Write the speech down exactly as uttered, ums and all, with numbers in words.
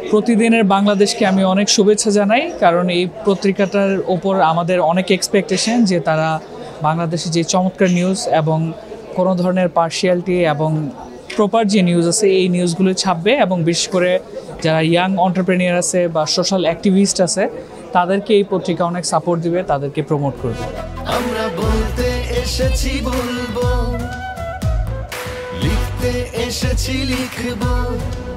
প্রতিদিনের বাংলাদেশকে আমি অনেক শুভেচ্ছা জানাই, কারণ এই পত্রিকাটার ওপর আমাদের অনেক এক্সপেকটেশন যে তারা বাংলাদেশে যে চমৎকার নিউজ এবং কোনো ধরনের পার্শিয়ালিটি এবং প্রপার যে নিউজ আছে এই নিউজগুলো ছাপবে, এবং বিশেষ করে যারা ইয়াং এন্টারপ্রেনিউর আছে বা সোশ্যাল অ্যাক্টিভিস্ট আছে তাদেরকে এই পত্রিকা অনেক সাপোর্ট দিবে, তাদেরকে প্রমোট করবে। আমরা বলতে এসেছি বলবো, লিখতে এসেছি লিখবো।